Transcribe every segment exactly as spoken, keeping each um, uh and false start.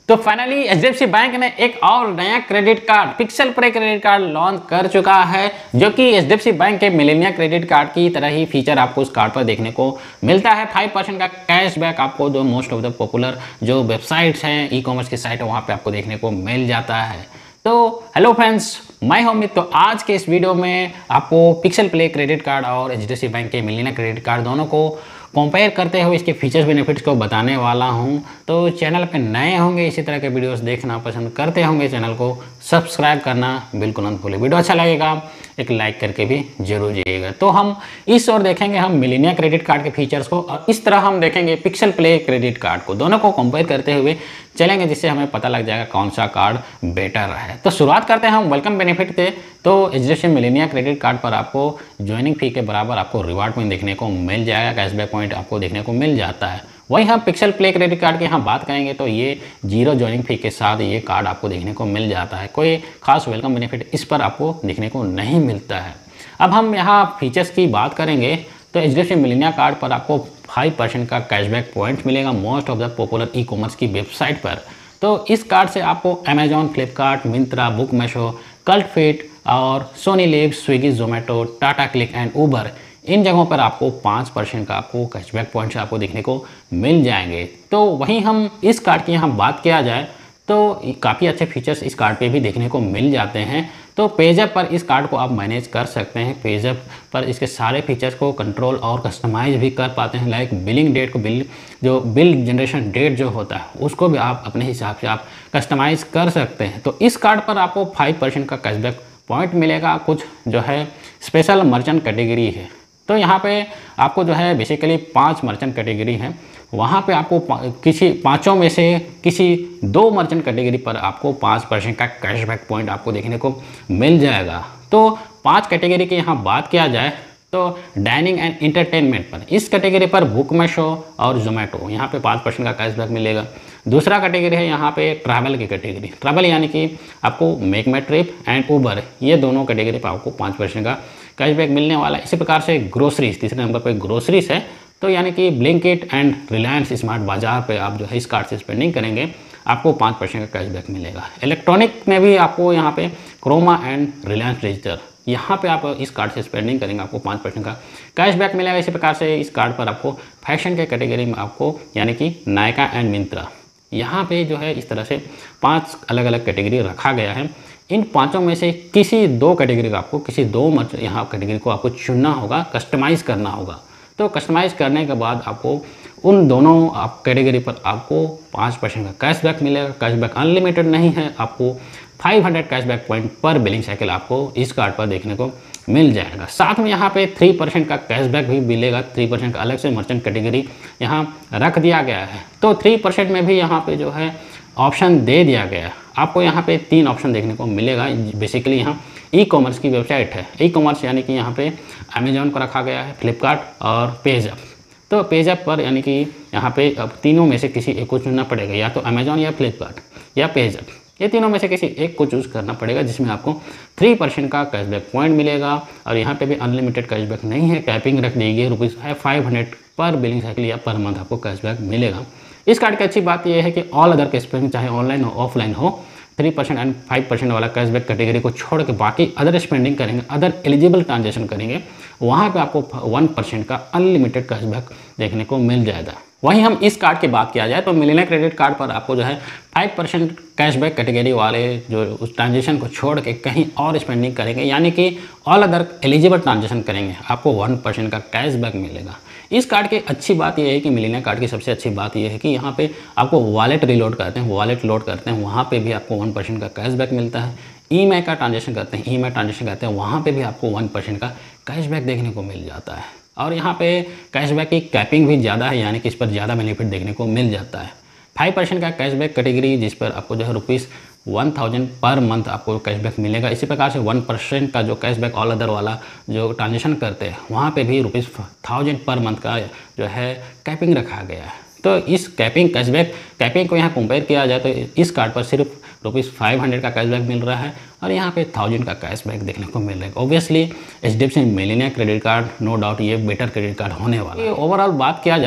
तो finally H D F C bank ने एक और नया credit card pixel play credit card launch कर चुका है, जो कि H D F C bank के मिलेनिया क्रेडिट कार्ड की तरह ही फीचर आपको उस कार्ड पर देखने को मिलता है। फाइव परसेंट का कैशबैक आपको जो मोस्ट ऑफ द पॉपुलर जो वेबसाइट्स हैं, ई कॉमर्स की साइट है, वहाँ पे आपको देखने को मिल जाता है। तो हेलो फ्रेंड्स, मैं हूं अमित। तो आज के इस वीडियो में आपको पिक्सल प्ले क्रेडिट कार्ड और H D F C bank के मिलेनिया क्रेडिट कार्ड दोनों को कंपेयर करते हुए इसके फीचर्स बेनिफिट्स को बताने वाला हूं। तो चैनल पे नए होंगे, इसी तरह के वीडियोस देखना पसंद करते होंगे, चैनल को सब्सक्राइब करना बिल्कुल मत भूलिए। वीडियो अच्छा लगेगा एक लाइक करके भी जरूर जाइएगा। तो हम इस ओर देखेंगे हम मिलेनिया क्रेडिट कार्ड के फीचर्स को, और इस तरह हम देखेंगे पिक्सल प्ले क्रेडिट कार्ड को। दोनों को कंपेयर करते हुए चलेंगे, जिससे हमें पता लग जाएगा कौन सा कार्ड बेटर है। तो शुरुआत करते हैं हम वेलकम बेनिफिट से। तो H D F C Millennia credit card पर आपको ज्वाइनिंग फी के बराबर आपको रिवार्ड पॉइंट देखने को मिल जाएगा, कैशबैक पॉइंट आपको देखने को मिल जाता है। वहीं हम पिक्सल प्ले क्रेडिट कार्ड की यहाँ बात करेंगे तो ये जीरो ज्वाइनिंग फी के साथ ये कार्ड आपको देखने को मिल जाता है। कोई खास वेलकम बेनिफिट इस पर आपको देखने को नहीं मिलता है। अब हम यहाँ फीचर्स की बात करेंगे तो H D F C Millennia card पर आपको फाइव परसेंट का कैशबैक पॉइंट मिलेगा most of the popular e commerce की वेबसाइट पर। तो इस कार्ड से आपको Amazon, Flipkart, Myntra, Book My, Cult Fit और Sony LIV, Swiggy, Zomato, Tata CLiQ and Uber, इन जगहों पर आपको पाँच परसेंट का आपको कैशबैक पॉइंट्स आपको देखने को मिल जाएंगे। तो वहीं हम इस कार्ड की यहाँ बात किया जाए तो काफ़ी अच्छे फीचर्स इस कार्ड पे भी देखने को मिल जाते हैं। तो पेजअप पर इस कार्ड को आप मैनेज कर सकते हैं। पेजअप पर इसके सारे फीचर्स को कंट्रोल और कस्टमाइज भी कर पाते हैं। लाइक बिलिंग डेट को बिल जो बिल जनरेशन डेट जो होता है उसको भी आप अपने हिसाब से आप कस्टमाइज कर सकते हैं। तो इस कार्ड पर आपको फाइव परसेंट का कैशबैक पॉइंट मिलेगा। कुछ जो है स्पेशल मर्चेंट कैटेगरी है, तो यहाँ पे आपको जो है बेसिकली पांच मर्चेंट कैटेगरी हैं। वहाँ पे आपको किसी पांचों में से किसी दो मर्चेंट कैटेगरी पर आपको पाँच परसेंट का कैशबैक पॉइंट आपको देखने को मिल जाएगा। तो पांच कैटेगरी की यहाँ बात किया जाए तो डाइनिंग एंड इंटरटेनमेंट पर, इस कैटेगरी पर बुक माई शो और जोमेटो, यहाँ पे पाँच परसेंट का कैशबैक मिलेगा। दूसरा कैटेगरी है यहाँ पे ट्रैवल की कैटेगरी, ट्रैवल यानी कि आपको Make My Trip and Uber, ये दोनों कैटेगरी पर आपको पाँच परसेंट का कैशबैक मिलने वाला है। इसी प्रकार से ग्रोसरीज, तीसरे नंबर पर ग्रोसरीज है, तो यानी कि ब्लिंकिट एंड रिलायंस स्मार्ट बाजार पे आप जो है इस कार्ड से स्पेंडिंग करेंगे आपको पाँच परसेंट का कैशबैक मिलेगा। इलेक्ट्रॉनिक में भी आपको यहाँ पे क्रोमा एंड रिलायंस डिजिटल, यहाँ पे आप इस कार्ड से स्पेंडिंग करेंगे आपको पाँच परसेंट का कैशबैक मिलेगा। इसी प्रकार से इस कार्ड पर आपको फैशन के कैटेगरी में आपको यानी कि नायका एंड मिंत्रा, यहाँ पे जो है इस तरह से पांच अलग अलग कैटेगरी रखा गया है। इन पांचों में से किसी दो कैटेगरी का आपको किसी दो मत यहाँ कैटेगरी को आपको चुनना होगा, कस्टमाइज़ करना होगा। तो कस्टमाइज़ करने के बाद आपको उन दोनों आप कैटेगरी पर आपको पाँच परसेंट का कैशबैक मिलेगा। कैशबैक अनलिमिटेड नहीं है, आपको पाँच सौ cashback point per billing cycle आपको इस कार्ड पर देखने को मिल जाएगा। साथ में यहाँ पे थ्री परसेंट का कैशबैक भी मिलेगा। थ्री परसेंट का अलग से मर्चेंट कैटेगरी यहाँ रख दिया गया है। तो थ्री परसेंट में भी यहाँ पे जो है ऑप्शन दे दिया गया है। आपको यहाँ पे तीन ऑप्शन देखने को मिलेगा। बेसिकली यहाँ ई कॉमर्स की वेबसाइट है, ई कॉमर्स यानी कि यहाँ पे अमेजॉन को रखा गया है, फ्लिपकार्ट और पेजअप। तो पेजअप पर यानी कि यहाँ पे अब तीनों में से किसी एक को चुनना पड़ेगा, या तो अमेजॉन या फ्लिपकार्ट या पेजअप, ये तीनों में से किसी एक को चूज़ करना पड़ेगा, जिसमें आपको थ्री परसेंट का कैशबैक पॉइंट मिलेगा। और यहाँ पे भी अनलिमिटेड कैशबैक नहीं है, कैपिंग रख दी गई रुपीज़ है five hundred per billing cycle या पर मंथ आपको कैशबैक मिलेगा। इस कार्ड की अच्छी बात यह है कि ऑल अदर के स्पेंडिंग चाहे ऑनलाइन हो ऑफलाइन हो, three percent and five percent वाला कैशबैक कैटेगरी को छोड़ के बाकी अदर स्पेंडिंग करेंगे, अदर एलिजिबल ट्रांजेक्शन करेंगे, वहाँ पे आपको वन परसेंट का अनलिमिटेड कैशबैक देखने को मिल जाएगा। वहीं हम इस कार्ड की बात किया जाए तो मिलेनिया क्रेडिट कार्ड पर आपको जो है फाइव परसेंट कैशबैक कैटेगरी वाले जो उस ट्रांजेक्शन को छोड़ के कहीं और स्पेंडिंग करेंगे, यानी कि ऑल अदर एलिजिबल ट्रांजेक्शन करेंगे, आपको वन परसेंट का कैशबैक मिलेगा। इस कार्ड की अच्छी बात यह है कि मिलेनिया कार्ड की सबसे अच्छी बात यह है कि यहाँ पे आपको वॉलेट रिलोड करते हैं, वॉलेट लोड करते हैं, वहाँ पे भी आपको वन परसेंट का कैशबैक मिलता है। ई एम आई का ट्रांजेक्शन करते हैं, ई एम आई ट्रांजेक्शन करते हैं, वहाँ पे भी आपको वन परसेंट का कैशबैक देखने को मिल जाता है। और यहाँ पे कैशबैक की कैपिंग भी ज़्यादा है, यानी कि इस पर ज़्यादा बेनिफिट देखने को मिल जाता है। फाइव परसेंट का कैशबैक कैटेगरी जिस पर आपको जो है rupees one thousand per month आपको कैशबैक मिलेगा। इसी प्रकार से वन परसेंट का जो कैशबैक ऑल अदर वाला जो ट्रांजेक्शन करते हैं वहाँ पे भी रुपीज़ थाउजेंड पर मंथ का जो है कैपिंग रखा गया है। तो इस कैपिंग कैशबैक कैपिंग को यहाँ कंपेयर किया जाए तो इस कार्ड पर सिर्फ रुपीज़ फाइव हंड्रेड का कैशबैक मिल रहा है और यहाँ पे थाउजेंड का कैशबैक देखने को मिल रहा है। Obviously H D F C Millennia credit card no doubt ये बेटर क्रेडिट कार्ड होने वाला है। ओवरऑल बात किया जाए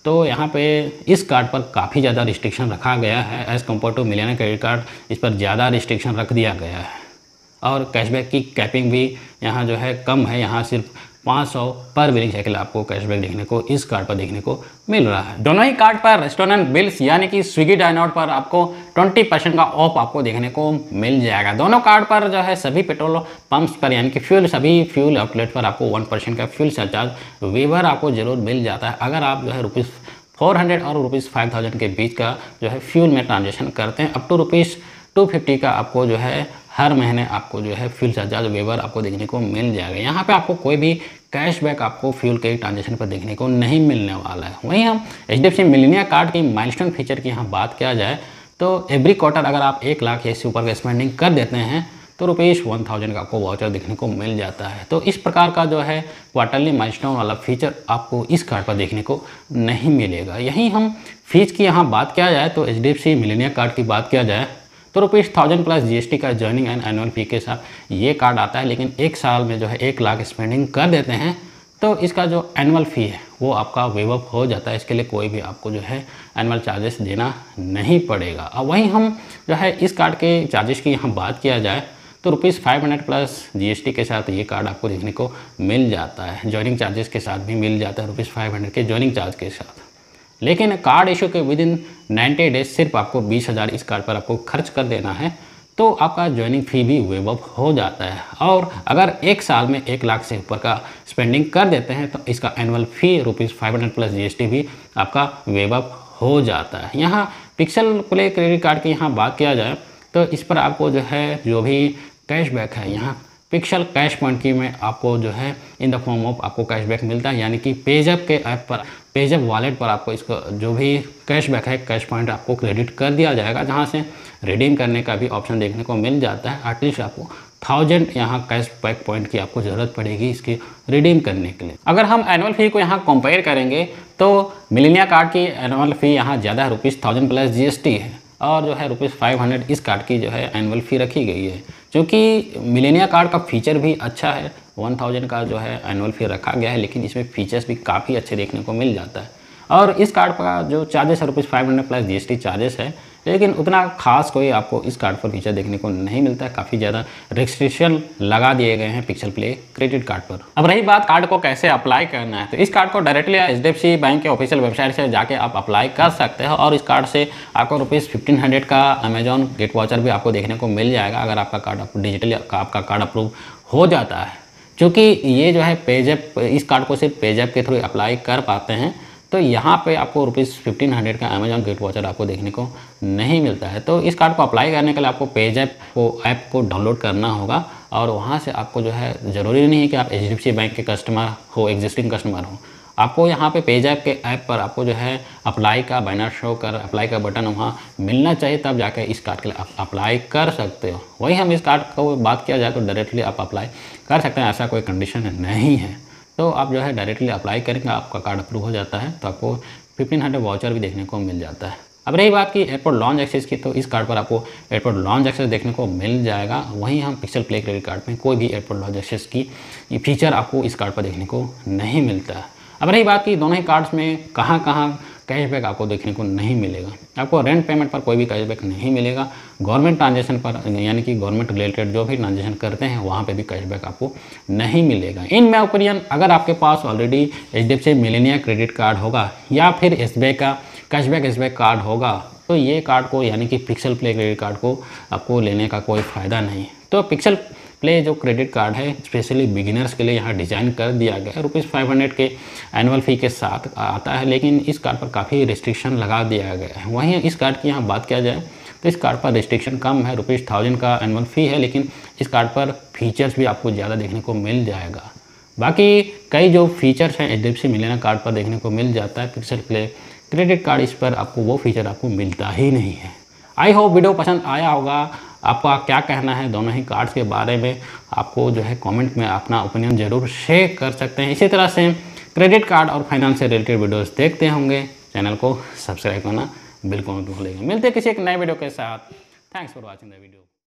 तो यहाँ पे इस कार्ड पर काफ़ी ज़्यादा रिस्ट्रिक्शन रखा गया है as compare to millionaire credit card. इस पर ज़्यादा रिस्ट्रिक्शन रख दिया गया है और कैशबैक की कैपिंग भी यहाँ जो है कम है। यहाँ सिर्फ पाँच सौ पर बिलिंग साइकिल आपको कैशबैक देखने को इस कार्ड पर देखने को मिल रहा है। दोनों ही कार्ड पर रेस्टोरेंट बिल्स यानी कि स्विगी डाइनआउट पर आपको बीस परसेंट का ऑफ आपको देखने को मिल जाएगा। दोनों कार्ड पर जो है सभी पेट्रोल पंप्स पर यानी कि फ्यूल सभी फ्यूल आउटलेट पर आपको वन परसेंट का फ्यूल सरचार्ज वेवर आपको जरूर मिल जाता है अगर आप जो है रुपीज़ फोर हंड्रेड और रुपीज़ फाइव थाउजेंड के बीच का जो है फ्यूल में ट्रांजेक्शन करते हैं। Up to rupees two fifty का आपको जो है हर महीने आपको जो है फ्यूल सरचार्ज वेवर आपको देखने को मिल जाएगा। यहाँ पे आपको कोई भी कैशबैक आपको फ्यूल के ट्रांजेक्शन पर देखने को नहीं मिलने वाला है। वहीं हम H D F C Millennia card की माइलस्टोन फीचर की यहाँ बात किया जाए तो एवरी क्वार्टर अगर आप एक लाख या इससे ऊपर का स्पेंडिंग कर देते हैं तो रुपीज़ वन थाउजेंड का आपको वाउचर देखने को मिल जाता है। तो इस प्रकार का जो है क्वार्टरली माइलस्टोन वाला फीचर आपको इस कार्ड पर देखने को नहीं मिलेगा। यहीं हम फीस की यहाँ बात किया जाए तो H D F C Millennia card की बात किया जाए तो रुपीज़ थाउजेंड प्लस जीएसटी का जॉइनिंग एंड एनुअल फी के साथ ये कार्ड आता है। लेकिन एक साल में जो है एक लाख स्पेंडिंग कर देते हैं तो इसका जो एनुअल फ़ी है वो आपका वेव अप हो जाता है। इसके लिए कोई भी आपको जो है एनुअल चार्जेस देना नहीं पड़ेगा। और वहीं हम जो है इस कार्ड के चार्जेस की यहाँ बात किया जाए तो rupees five hundred plus GST के साथ ये कार्ड आपको देखने को मिल जाता है। जॉइनिंग चार्जेस के साथ भी मिल जाता है रुपीज़ फाइव हंड्रेड के जॉइनिंग चार्ज के साथ। लेकिन कार्ड इशू के विद इन नाइन्टी डेज सिर्फ आपको बीस हज़ार इस कार्ड पर आपको खर्च कर देना है तो आपका जॉइनिंग फ़ी भी वेव अप हो जाता है। और अगर एक साल में एक लाख से ऊपर का स्पेंडिंग कर देते हैं तो इसका annual fee rupees five hundred plus GST भी आपका वेव अप हो जाता है। यहाँ पिक्सल प्ले क्रेडिट कार्ड की यहाँ बात किया जाए तो इस पर आपको जो है जो भी कैशबैक है यहाँ पिक्सल कैश पॉइंट की में आपको जो है इन द फॉर्म ऑफ आपको कैशबैक मिलता है। यानी कि पेजैप के ऐप पर पेजैप वॉलेट पर आपको इसको जो भी कैशबैक है कैश पॉइंट आपको क्रेडिट कर दिया जाएगा जहां से रिडीम करने का भी ऑप्शन देखने को मिल जाता है। एटलीस्ट आपको थाउजेंड यहाँ कैशबैक पॉइंट की आपको ज़रूरत पड़ेगी इसकी रिडीम करने के लिए। अगर हम एनुअल फ़ी को यहाँ कंपेयर करेंगे तो मिलेनिया कार्ड की एनुअल फ़ी यहाँ ज़्यादा रुपीज़ थाउजेंड प्लस जीएसटी है और जो है रुपीज़ फाइव हंड्रेड इस कार्ड की जो है एनुअल फ़ी रखी गई है। क्योंकि मिलेनिया कार्ड का फीचर भी अच्छा है, वन थाउजेंड का जो है एनुअल फ़ी रखा गया है लेकिन इसमें फीचर्स भी काफ़ी अच्छे देखने को मिल जाता है। और इस कार्ड का जो चार्जेस है rupees five hundred plus GST charges है लेकिन उतना खास कोई आपको इस कार्ड पर फीचर देखने को नहीं मिलता है। काफ़ी ज़्यादा रिस्ट्रिक्शन लगा दिए गए हैं पिक्सल प्ले क्रेडिट कार्ड पर। अब रही बात कार्ड को कैसे अप्लाई करना है तो इस कार्ड को directly H D F C bank के ऑफिशियल वेबसाइट से जाके आप अप्लाई कर सकते हो और इस कार्ड से आपको रुपीज़ फिफ्टीन हंड्रेड का अमेजॉन गिफ्ट वाउचर भी आपको देखने को मिल जाएगा अगर आपका कार्ड डिजिटली आपका कार्ड अप्रूव हो जाता है। क्योंकि ये जो है पेजैप इस कार्ड को सिर्फ पेजैप के थ्रू अप्लाई कर पाते हैं तो यहाँ पे आपको रुपीज़ फिफ्टीन हंड्रेड का अमेजॉन गिफ्ट वाउचर आपको देखने को नहीं मिलता है। तो इस कार्ड को अप्लाई करने के लिए आपको पेजैप को ऐप को डाउनलोड करना होगा और वहाँ से आपको जो है ज़रूरी नहीं है कि आप H D F C bank के कस्टमर हो, एग्जिस्टिंग कस्टमर हो। आपको यहाँ पे पेजैप के ऐप पर आपको जो है अप्लाई का बैनर शो कर अप्लाई का बटन वहाँ मिलना चाहिए तब जाकर इस कार्ड के लिए आप अप्लाई कर सकते हो। वही हम इस कार्ड को बात किया जाए तो डायरेक्टली आप अप्लाई कर सकते हैं, ऐसा कोई कंडीशन नहीं है। तो आप जो है डायरेक्टली अप्लाई करेंगे आपका कार्ड अप्रूव हो जाता है तो आपको फिफ्टीन हंड्रेड वाउचर भी देखने को मिल जाता है। अब रही बात की एयरपोर्ट लॉन्च एक्सेस की तो इस कार्ड पर आपको एयरपोर्ट लॉन्च एक्सेस देखने को मिल जाएगा। वहीं हम पिक्सल प्ले क्रेडिट कार्ड में कोई भी एयरपोर्ट लॉन्च एक्सेस की फीचर आपको इस कार्ड पर देखने को नहीं मिलता है। अब रही बात की दोनों ही कार्ड्स में कहाँ कहाँ कैशबैक आपको देखने को नहीं मिलेगा। आपको रेंट पेमेंट पर कोई भी कैशबैक नहीं मिलेगा। गवर्नमेंट ट्रांजेक्शन पर यानी कि गवर्नमेंट रिलेटेड जो भी ट्रांजेक्शन करते हैं वहाँ पे भी कैशबैक आपको नहीं मिलेगा। इन माय ओपिनियन अगर आपके पास already H D F C Millennia credit card होगा या फिर एस बी आई का cashback S B I card होगा तो ये कार्ड को यानी कि पिक्सल प्ले क्रेडिट कार्ड को आपको लेने का कोई फ़ायदा नहीं। तो पिक्सल प्ले जो क्रेडिट कार्ड है स्पेशली बिगिनर्स के लिए यहाँ डिज़ाइन कर दिया गया है। रुपीज़ फाइव हंड्रेड के एनुअल फ़ी के साथ आता है लेकिन इस कार्ड पर काफ़ी रिस्ट्रिक्शन लगा दिया गया है। वहीं इस कार्ड की यहाँ बात किया जाए तो इस कार्ड पर रिस्ट्रिक्शन कम है, रुपीज़ थाउजेंड का एनुअल फ़ी है लेकिन इस कार्ड पर फीचर्स भी आपको ज़्यादा देखने को मिल जाएगा। बाकी कई जो फीचर्स हैं H D F C Millennia card पर देखने को मिल जाता है, पिक्सल प्ले क्रेडिट कार्ड इस पर आपको वो फीचर आपको मिलता ही नहीं है। आई होप वीडियो पसंद आया होगा। आपका क्या कहना है दोनों ही कार्ड्स के बारे में आपको जो है कमेंट में अपना ओपिनियन ज़रूर शेयर कर सकते हैं। इसी तरह से क्रेडिट कार्ड और फाइनेंस से रिलेटेड वीडियोस देखते होंगे, चैनल को सब्सक्राइब करना बिल्कुल मत भूलिएगा। मिलते हैं किसी एक नए वीडियो के साथ। Thanks for watching the video.